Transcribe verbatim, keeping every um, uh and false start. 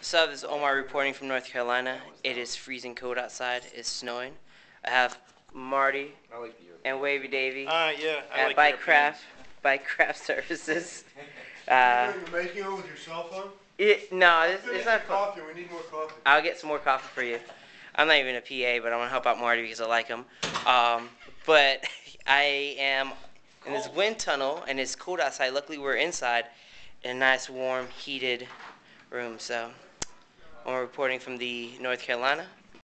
So this is Omar reporting from North Carolina. It is freezing cold outside. It's snowing. I have Marty I like the and Wavy Davy Ah, yeah, I at like Bike Europeans. Craft, Bike Craft Services. Uh, Are you making it with your cell phone? it, no, it's, Finish it's not the fun. coffee. We need more coffee. I'll get some more coffee for you. I'm not even a P A, but I want to help out Marty because I like him. Um, but I am in this wind tunnel, and it's cold outside. Luckily, we're inside in a nice, warm, heated room. So I'm reporting from the North Carolina.